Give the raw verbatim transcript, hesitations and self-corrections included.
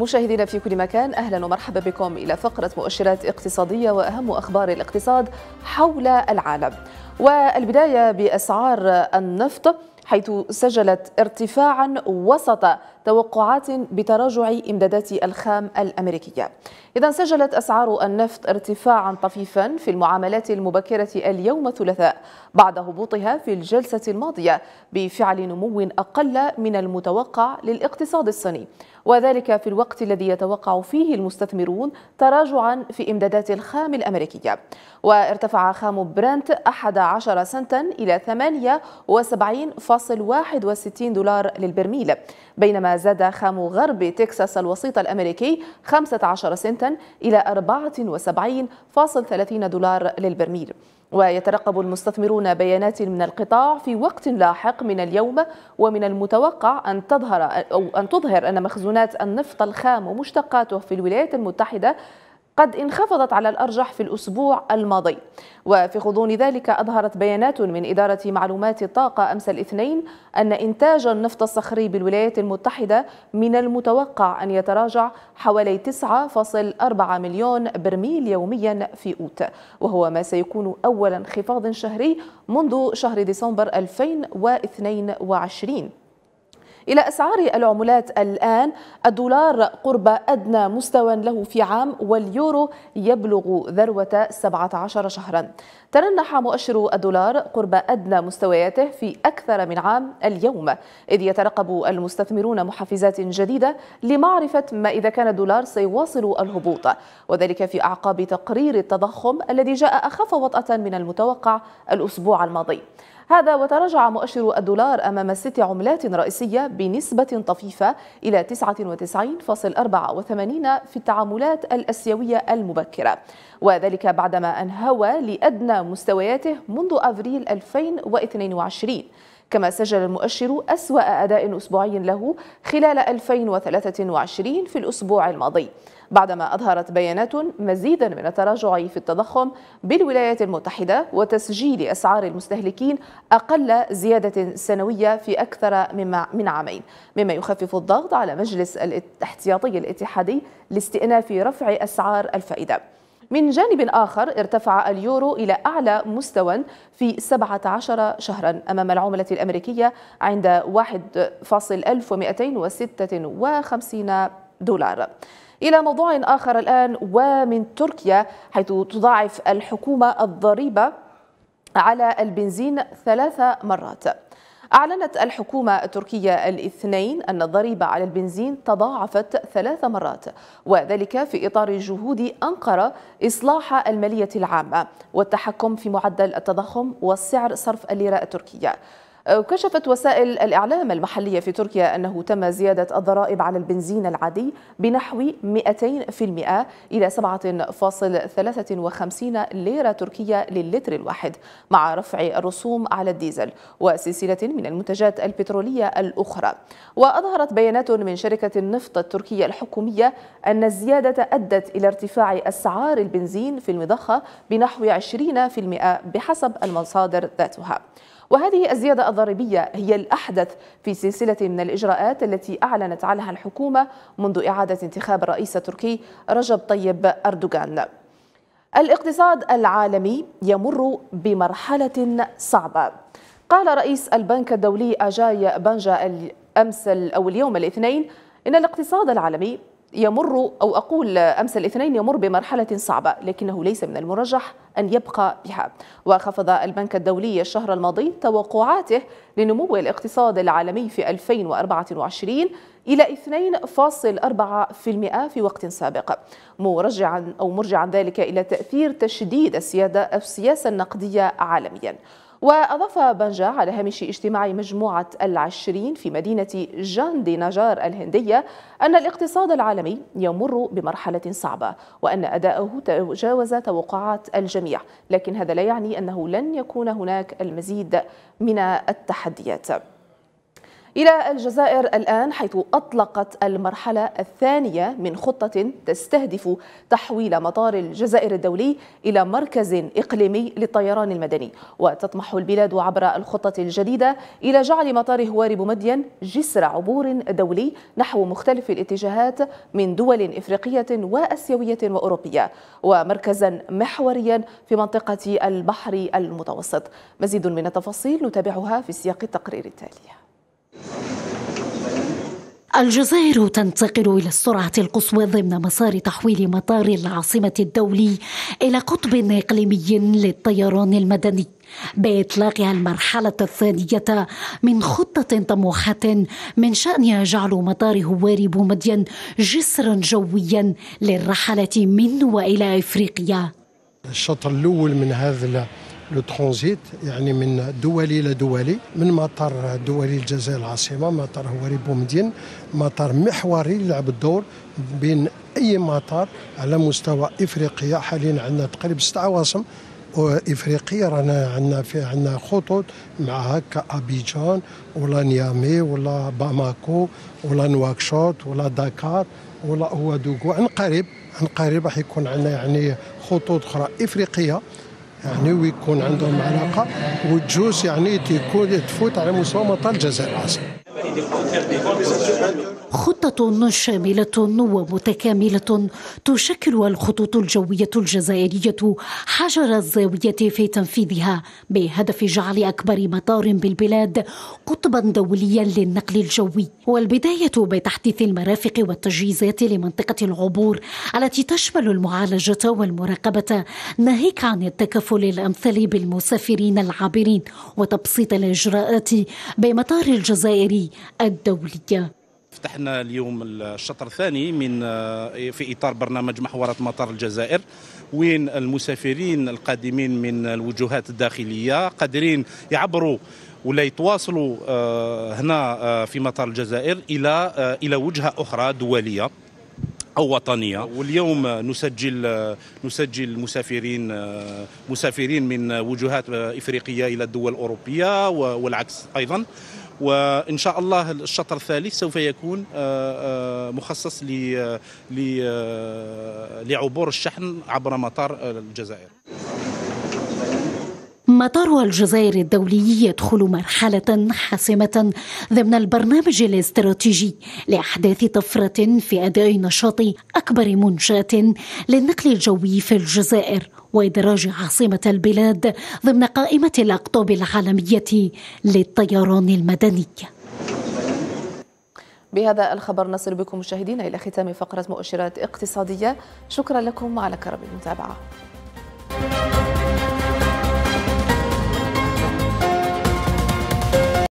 مشاهدينا في كل مكان، أهلا ومرحبا بكم إلى فقرة مؤشرات اقتصادية وأهم أخبار الاقتصاد حول العالم. والبداية بأسعار النفط، حيث سجلت ارتفاعا وسط توقعات بتراجع إمدادات الخام الأمريكية. إذا سجلت أسعار النفط ارتفاعا طفيفا في المعاملات المبكرة اليوم الثلاثاء بعد هبوطها في الجلسة الماضية بفعل نمو أقل من المتوقع للاقتصاد الصيني، وذلك في الوقت الذي يتوقع فيه المستثمرون تراجعا في إمدادات الخام الأمريكية. وارتفع خام برنت أحد عشر سنتا إلى ثمانية وسبعين فاصل واحد وستين دولار للبرميل، بينما زاد خام غرب تكساس الوسيط الأمريكي خمسة عشر سنتا إلى أربعة وسبعين فاصل ثلاثين دولار للبرميل. ويترقب المستثمرون بيانات من القطاع في وقت لاحق من اليوم، ومن المتوقع أن تظهر أو أن تظهر أن مخزونات النفط الخام ومشتقاته في الولايات المتحدة قد انخفضت على الأرجح في الأسبوع الماضي. وفي غضون ذلك أظهرت بيانات من إدارة معلومات الطاقة أمس الاثنين أن إنتاج النفط الصخري بالولايات المتحدة من المتوقع أن يتراجع حوالي تسعة فاصل أربعة مليون برميل يوميا في أوت، وهو ما سيكون أول انخفاض شهري منذ شهر ديسمبر ألفين واثنين وعشرين. إلى أسعار العملات الآن، الدولار قرب أدنى مستوى له في عام، واليورو يبلغ ذروة سبعة عشر شهرا. ترنح مؤشر الدولار قرب أدنى مستوياته في أكثر من عام اليوم، إذ يترقب المستثمرون محفزات جديدة لمعرفة ما إذا كان الدولار سيواصل الهبوط، وذلك في أعقاب تقرير التضخم الذي جاء أخف وطأة من المتوقع الأسبوع الماضي. هذا وتراجع مؤشر الدولار أمام ست عملات رئيسية بنسبة طفيفة إلى تسعة وتسعين فاصل أربعة وثمانين في التعاملات الآسيوية المبكرة، وذلك بعدما انهوى لأدنى مستوياته منذ أفريل ألفين واثنين وعشرين. كما سجل المؤشر أسوأ أداء أسبوعي له خلال ألفين وثلاثة وعشرين في الأسبوع الماضي، بعدما أظهرت بيانات مزيدا من التراجع في التضخم بالولايات المتحدة وتسجيل أسعار المستهلكين أقل زيادة سنوية في أكثر من عامين، مما يخفف الضغط على مجلس الاحتياطي الاتحادي لاستئناف رفع أسعار الفائدة. من جانب آخر، ارتفع اليورو إلى أعلى مستوى في سبعة عشر شهرا أمام العملة الأمريكية عند واحد فاصل ألف ومئتين وستة وخمسين دولار. إلى موضوع آخر الآن، ومن تركيا، حيث تضاعف الحكومة الضريبة على البنزين ثلاث مرات. أعلنت الحكومة التركية الاثنين أن الضريبة على البنزين تضاعفت ثلاث مرات، وذلك في إطار جهود أنقرة إصلاح المالية العامة والتحكم في معدل التضخم وسعر صرف الليرة التركية. كشفت وسائل الإعلام المحلية في تركيا أنه تم زيادة الضرائب على البنزين العادي بنحو مئتين بالمئة إلى سبعة فاصل ثلاثة وخمسين ليرة تركية للتر الواحد، مع رفع الرسوم على الديزل وسلسلة من المنتجات البترولية الأخرى. وأظهرت بيانات من شركة النفط التركية الحكومية أن الزيادة أدت إلى ارتفاع أسعار البنزين في المضخة بنحو عشرين بالمئة بحسب المصادر ذاتها. وهذه الزيادة الضريبية هي الأحدث في سلسلة من الإجراءات التي أعلنت عنها الحكومة منذ إعادة انتخاب الرئيس التركي رجب طيب أردوغان. الاقتصاد العالمي يمر بمرحلة صعبة. قال رئيس البنك الدولي أجاي بانجا أمس أو اليوم الاثنين إن الاقتصاد العالمي يمر أو أقول أمس الاثنين يمر بمرحلة صعبة، لكنه ليس من المرجح أن يبقى بها. وخفض البنك الدولي الشهر الماضي توقعاته لنمو الاقتصاد العالمي في ألفين وأربعة وعشرين إلى اثنين فاصل أربعة بالمئة في وقت سابق، مرجعا أو مرجعا ذلك إلى تأثير تشديد السياسة النقدية عالميا. وأضاف بانجا على هامش اجتماع مجموعة العشرين في مدينة جاندي نجار الهندية أن الاقتصاد العالمي يمر بمرحلة صعبة، وأن أداؤه تجاوز توقعات الجميع، لكن هذا لا يعني أنه لن يكون هناك المزيد من التحديات. إلى الجزائر الآن، حيث أطلقت المرحلة الثانية من خطة تستهدف تحويل مطار الجزائر الدولي إلى مركز إقليمي للطيران المدني. وتطمح البلاد عبر الخطة الجديدة إلى جعل مطار هواري بومدين جسر عبور دولي نحو مختلف الاتجاهات من دول إفريقية وآسيوية وأوروبية، ومركزا محوريا في منطقة البحر المتوسط. مزيد من التفاصيل نتابعها في سياق التقرير التالي. الجزائر تنتقل إلى السرعة القصوى ضمن مسار تحويل مطار العاصمة الدولي إلى قطب إقليمي للطيران المدني، بإطلاقها المرحلة الثانية من خطة طموحة من شأنها جعل مطار هواري بومدين جسرا جويا للرحلة من وإلى إفريقيا. الشطر الأول من هذا الترانزيت يعني من دولي إلى دولي، من مطار دولي الجزائر العاصمة مطار هواري بومدين، مطار محوري يلعب الدور بين أي مطار على مستوى إفريقيا. حاليا عندنا تقريبا ست عواصم إفريقية رانا عندنا في عندنا خطوط معها كأبيجان ولا نيامي ولا باماكو ولا نواكشوط ولا داكار ولا اوادوغو. عن قريب عن قريب راح يكون عندنا يعني خطوط أخرى إفريقية يعني ويكون عندهم علاقة وتجوز يعني تكون تفوت على مستوى مطار الجزائر العاصمة. خطة شاملة ومتكاملة تشكل الخطوط الجوية الجزائرية حجر الزاوية في تنفيذها، بهدف جعل أكبر مطار بالبلاد قطبا دوليا للنقل الجوي. والبداية بتحديث المرافق والتجهيزات لمنطقة العبور التي تشمل المعالجة والمراقبة، ناهيك عن التكفل الأمثل بالمسافرين العابرين وتبسيط الإجراءات بمطار الجزائر الدولي. فتحنا اليوم الشطر الثاني من في إطار برنامج محورات مطار الجزائر، وين المسافرين القادمين من الوجهات الداخلية قادرين يعبروا ولا يتواصلوا هنا في مطار الجزائر إلى إلى وجهة أخرى دولية أو وطنية. واليوم نسجل نسجل مسافرين مسافرين من وجهات إفريقية إلى الدول الأوروبية والعكس أيضا. وإن شاء الله الشطر الثالث سوف يكون مخصص لعبور الشحن عبر مطار الجزائر. مطار الجزائر الدولي يدخل مرحلة حاسمة ضمن البرنامج الاستراتيجي لإحداث طفرة في أداء نشاط أكبر منشأة للنقل الجوي في الجزائر، وإدراج عاصمة البلاد ضمن قائمة الأقطاب العالمية للطيران المدني. بهذا الخبر نصل بكم مشاهدينا إلى ختام فقرة مؤشرات اقتصادية. شكرا لكم على كرم المتابعة.